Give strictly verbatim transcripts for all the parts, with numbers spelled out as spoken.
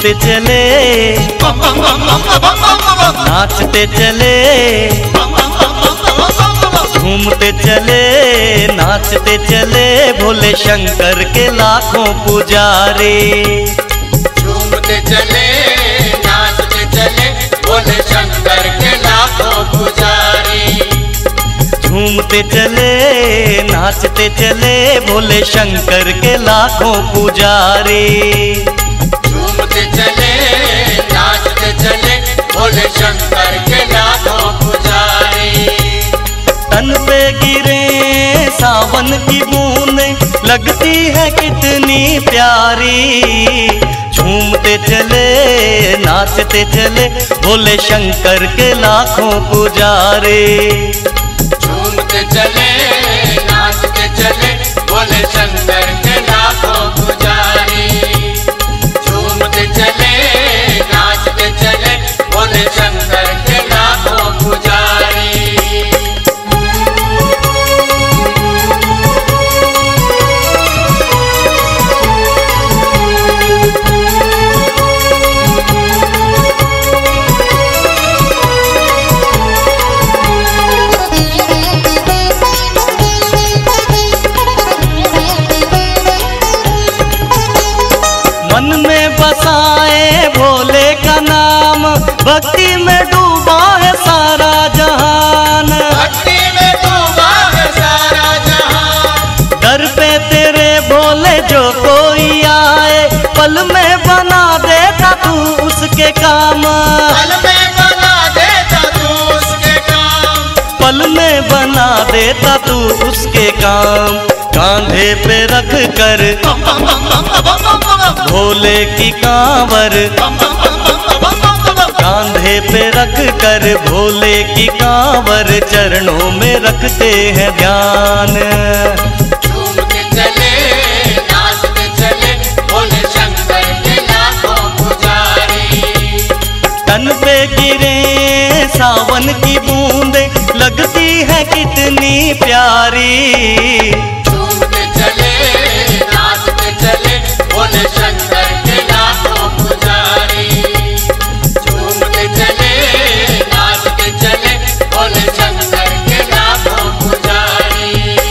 झूमते चले नाचते चले, झूमते चले नाचते चले भोले शंकर के लाखों पुजारी। झूमते चले नाचते चले भोले शंकर के लाखों पुजारी। झूमते चले नाचते चले भोले शंकर के लाखों पुजारी। झूमते चले नाचते चले भोले शंकर के लाखों पुजारी। तन पे गिरे सावन की बूंदें लगती है कितनी प्यारी। झूमते चले नाचते चले भोले शंकर के लाखों पुजारी। झूमते चले नाचते चले भोले शंकर के लाखों पुजारी। झूमते चले नाचते चले भोले शंकर के लाखों पुजारी। मन में बसाए भोले का नाम, भक्ति में डूबा है सारा जहान। भक्ति में डूबा है सारा जहान। दर पे तेरे भोले जो कोई आए, पल में बना देता तू उसके काम। पल में बना देता तू उसके काम। पल में बना देता तू उसके काम। कांधे पे रख कर भोले की कांवर, कांधे पे रख कर भोले की कांवर चरणों में रखते हैं ध्यान। झूमते चले नाचते चले भोले शंकर के लाखों पुजारी। तन पे गिरे सावन की बूंदें लगती है कितनी प्यारी। झूमते चले नाचते चले भोले शंकर के लाखों पुजारी। झूमते चले नाचते चले भोले शंकर के लाखों पुजारी।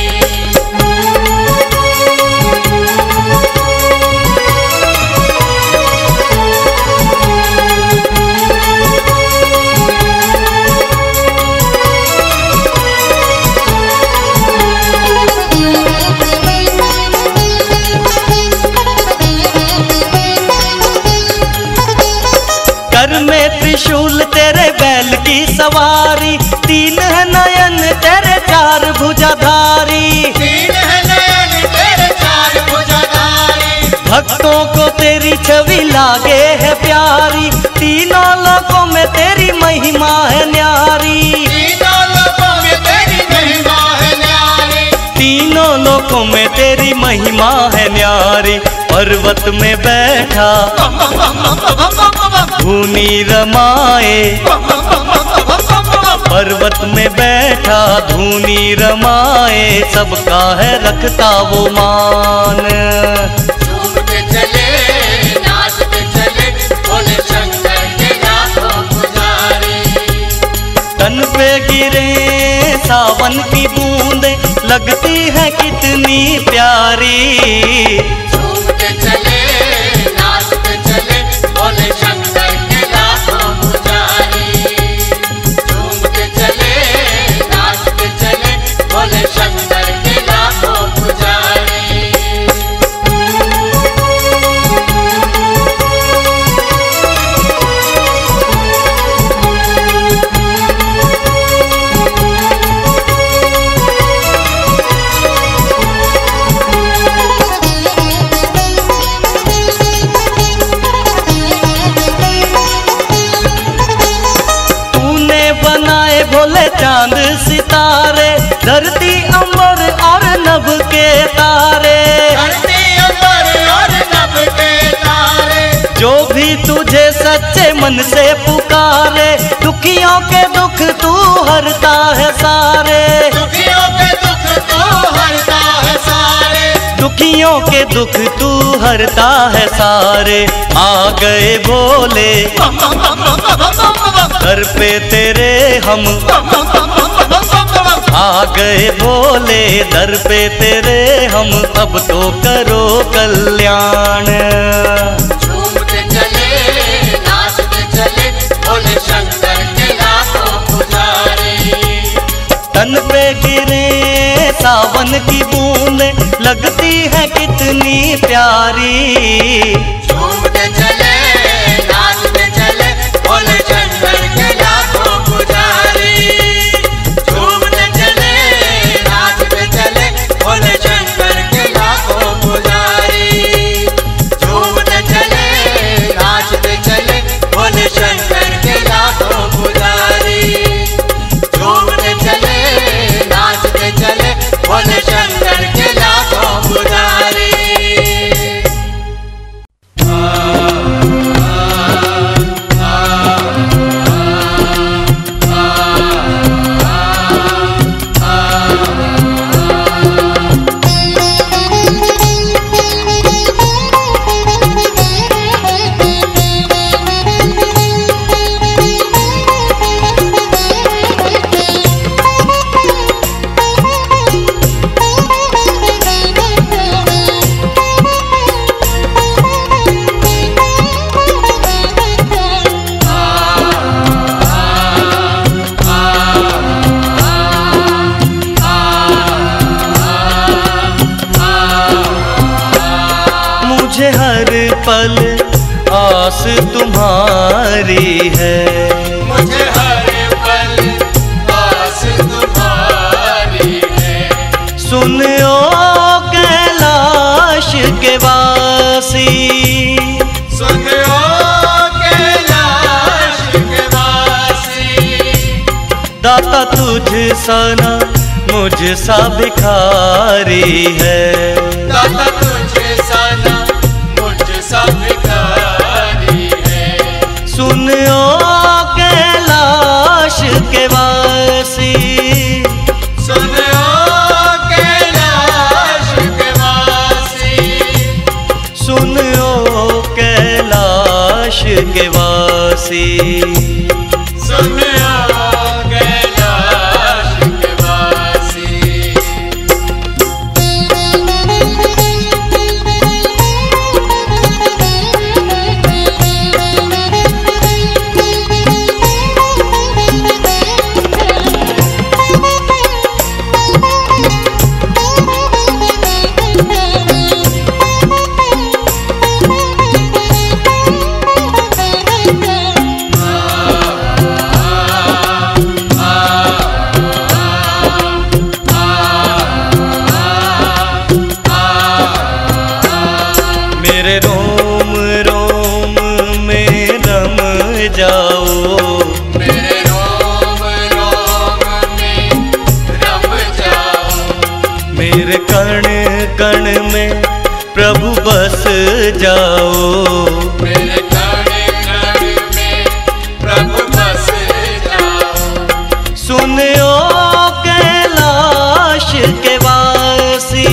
कर में त्रिशूल तेरे बैल की सवारी, तीन है नयन तेरे चार भुजाधारी। तीन है नयन तेरे चार भुजाधारी। भक्तों को तेरी छवि लागे है प्यारी, तीनों लोकों में तेरी महिमा है न्यारी। तीनों लोकों में तेरी महिमा है न्यारी। तीनों लोकों में तेरी महिमा है न्यारी। पर्वत में बैठा धूनी रमाए, पर्वत में बैठा धूनी रमाए, सबका है रखता वो मान। झूमते चले नाचते चले भोले शंकर के लाखों पुजारी। तन पे गिरे सावन की बूंदें लगती है कितनी प्यारी। झूमते चले नाचते चले भोले शंकर के लाखों पुजारी। झूमते चले नाचते चले भोले शंकर के लाखों पुजारी। भोले चांद सितारे, धरती अंबर और नभ के तारे। धरती अंबर और नभ के तारे। जो भी तुझे सच्चे मन से पुकारे, दुखियों के दुख तू हरता है सारे। दुखियों के दुख तू हरता है सारे। दुखियों के दुख तू हरता है सारे, आ गए भोले दर पे तेरे हम, आ गए भोले दर पे तेरे हम, अब तो करो कल्याण। झूमते चले नाचते चले भोले शंकर के लाखों पुजारी। तन पे गिरे सावन की बूंदे लगती है कितनी प्यारी। झूमते चले नाचते चले भोले शंकर के लाखों पुजारी। झूमते चले नाचते चले भोले शंकर के लाखों पुजारी। झूमते चले नाचते चले भोले शंकर के लाखों पुजारी। झूमते चले नाचते चले भोले शंकर के लाखों पुजारी। पल आस तुम्हारी है, मुझे हर पल आस तुम्हारी है। सुनो कैलाश के वासी, सुनो कैलाश के वासी। दाता तुझ सा ना मुझ सा भिखारी है, दाता तुझ सा ना सा भिखारी है। सुनो कैलाश के वासी, सुनो कैलाश के वासी। सुनो कैलाश के वासी। सुनो कैलाश के वासी। मेरे रोम रोम में रम जाओ, मेरे रोम रोम में रम जाओ। मेरे कण कण में प्रभु बस जाओ, मेरे कण कण में प्रभु बस जाओ। सुनो कैलाश के वासी,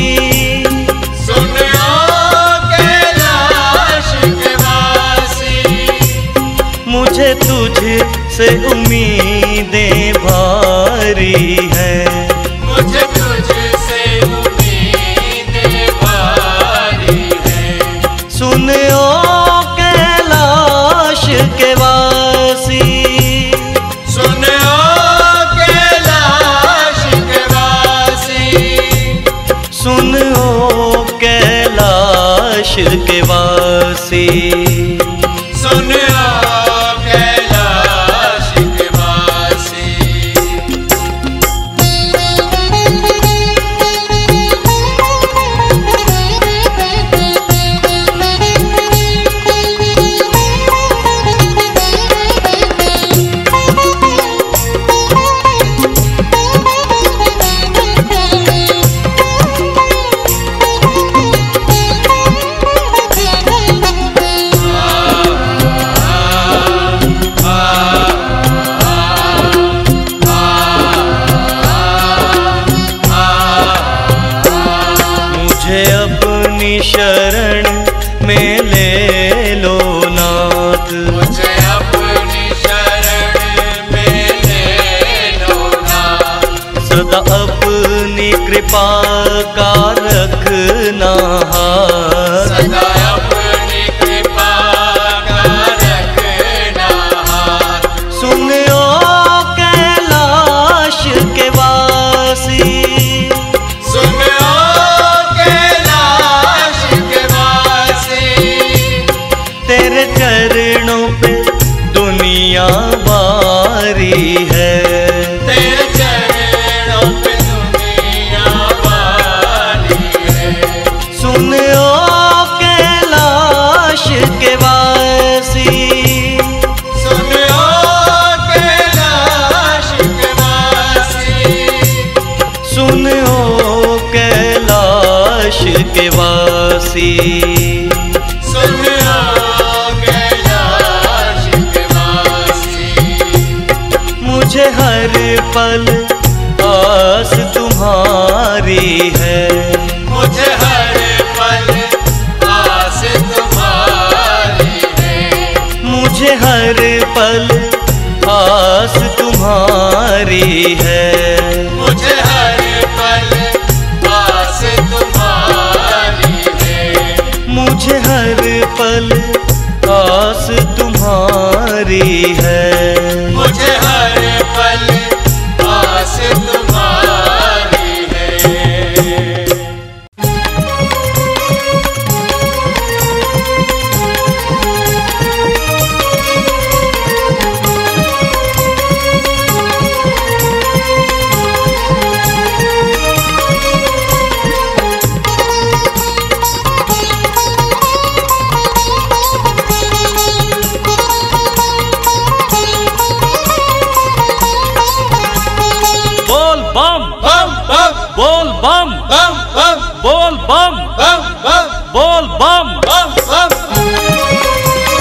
मुझे तुझ से उम्मीदें भारी हैं, मुझे तुझ से उम्मीदें भारी हैं। सुनो कैलाश के वासी, सुनो कैलाश के वासी। सुनो कैलाश के वासी। सुनो कैलाश के वासी। सदा अपनी कृपा का रखना हाथ, सदा अपनी कृपा का रखना हाथ। सुन ओ कैलाश के वासी, सुन ओ कैलाश के वासी, तेरे चरणों पे दुनिया वारी है, तेरे चरणों पे दुनिया वाली है। सुन ओ कैलाश के वासी, सुन ओ कैलाश के वासी, सुन ओ कैलाश के वासी, सुन ओ कैलाश के वासी। मुझे हर पल आस तुम्हारी है, मुझे हर पल आस तुम्हारी है, मुझे हर पल आस तुम्हारी है, मुझे हर पल आस तुम्हारी है, मुझे हर पल आस तुम्हारी है। मुझे हर पल आस तुम्हारी है। बोल बम, बम बम बोल बम, बम बम बोल बम, बम बम बोल बम। बम बम।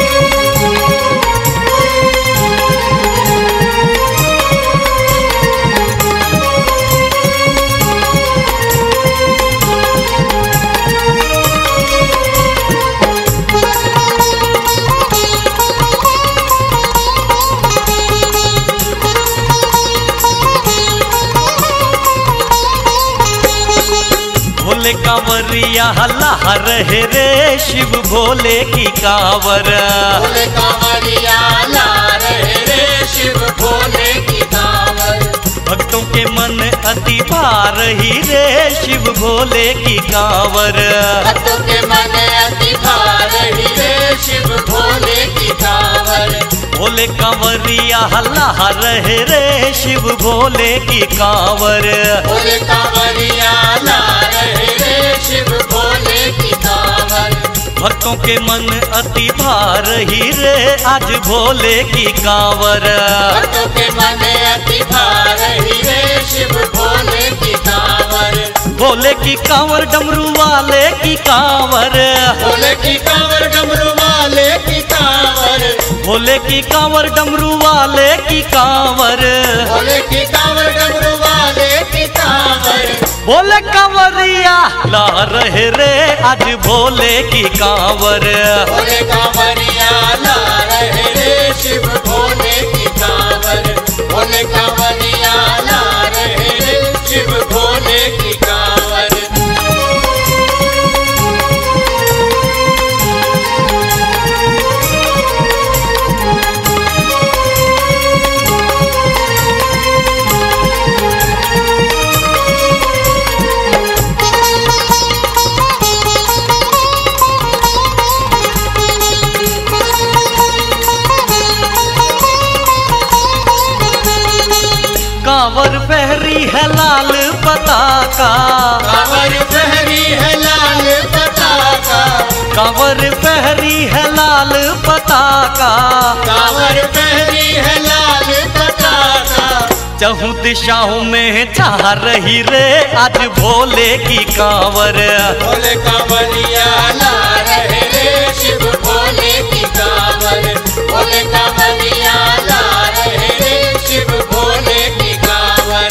भोले कांवरिया हल्ला रहे रे, शिव भोले की कांवर, भोले कांवरिया ला रहे रे, शिव भोले की कांवर। भक्तों के मन अति भार ही रे, शिव भोले की कांवर, भक्तों के मन अति भार ही रे, शिव भोले की कांवर। भोले कांवरिया हल्ला रहे रे, शिव भोले की कांवर, भोले कांवरिया ला रहे रे, शिव भोले की कांवर। भक्तों के मन अति भार ही रे, आज भोले की कांवर, भक्तों के मन अति भार ही रे, शिव भोले की कांवर। भोले की कांवर डमरू वाले की कांवर, भोले की कांवर डमरू वाले की कांवर। भोले की कांवर डमरू वाले की कांवर, भोले की कांवर डमरू वाले की कांवर। भोले कांवरिया ला रहे रे, आज भोले की कांवर, भोले कांवरिया ला रहे रे, शिव भोले की कांवर। भोले कांवरिया ला रहे रे, शिव भोले की कांवर। कांवर पहरी है लाल पताका, कांवर पहरी है लाल पताका। कांवर पहरी है लाल पताका, कांवर पहरी है लाल पताका। चहु दिशाओं में चाह रही रे, आज भोले की कांवर, भोले कांवरिया ला रहे रे, शिव भोले की कांवर। भोले कांवरिया ला रहे रे, शिव भोले की कांवर।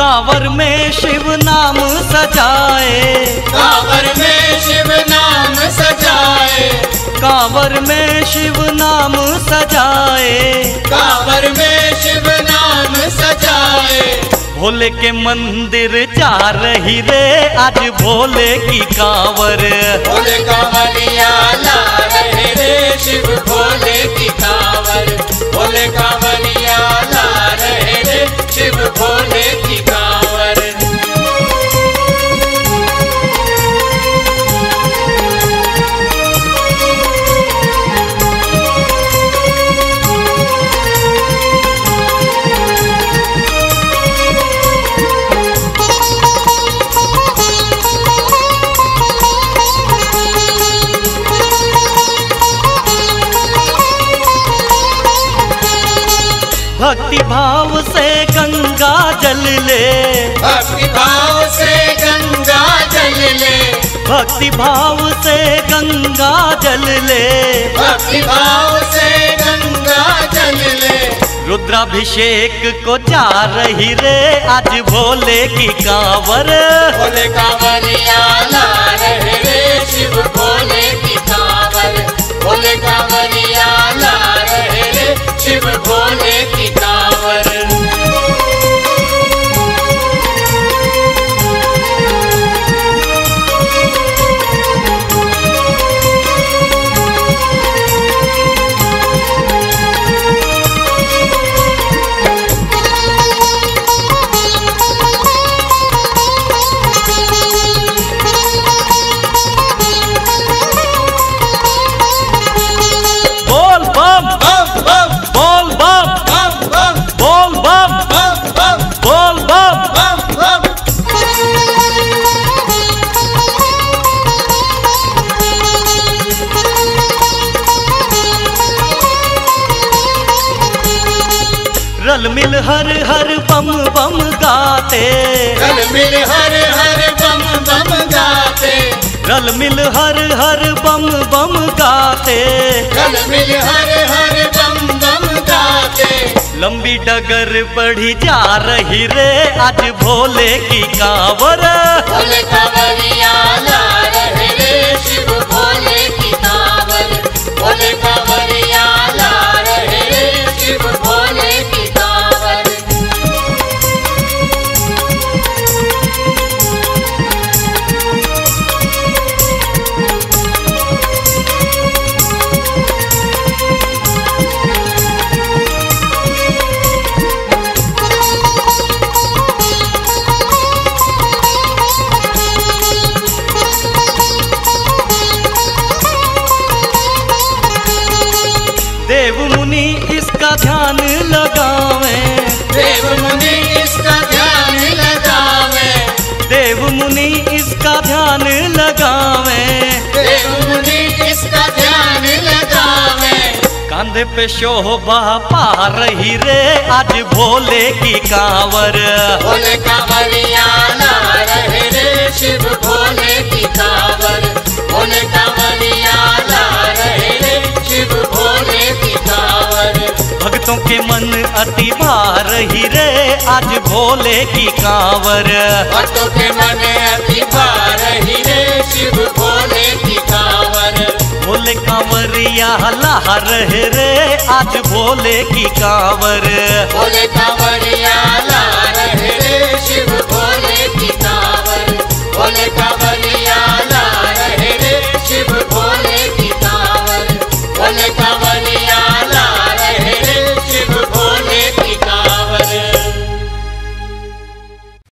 कांवर में शिव नाम सजाए, कांवर में शिव नाम सजाए, कांवर में शिव नाम सजाए, कांवर में शिव नाम सजाए। भोले के मंदिर जा रही रे आज भोले की कांवर, भोले कांवरिया ला रहे रे शिव भोले की कांवर, भोले कांवरिया ला रहे रे शिव भोले की कांवर। भक्ति भाव से गंगा जल ले, भक्ति भाव से गंगा जल ले, भक्ति भाव से गंगा जल ले, भक्ति भाव से गंगा जल ले। रुद्राभिषेक को जा रही रे आज भोले की कांवर, भोले कांवरिया ला रहे रे शिव भोले की कांवर, भोले कांवरिया ला रहे रे शिव भोले की कांवर। रल मिल हर हर बम बम गाते, रल मिल हर हर बम बम गाते, रल मिल हर हर बम बम गाते, रल मिल हर हर बम बम गाते। लंबी डगर बढ़ी जा रही रे आज भोले की कांवर, भोले कांवरिया ला रहे रे शिव भोले की कांवर, भोले कांवरिया ला रहे रे शिव भोले की कांवर। देव मुनि इसका ध्यान लगावे, देव मुनि इसका ध्यान लगावे, देव मुनि इसका ध्यान लगावे, देव मुनि इसका ध्यान लगावे। कांधे पे शोभा पा रही रे आज भोले की कांवर, भोले कांवरिया ला रहे रे शिव भोले की कांवर, भोले कांवरिया ला रहे रे शिव भोले की कांवर। भक्तों के मन अति भा रही रे आज भोले की कांवर, भक्तों के मन अति भा रही रे शिव भोले की कांवर। भोले कांवरिया ला रहे रे आज भोले की कांवर, भोले कांवरिया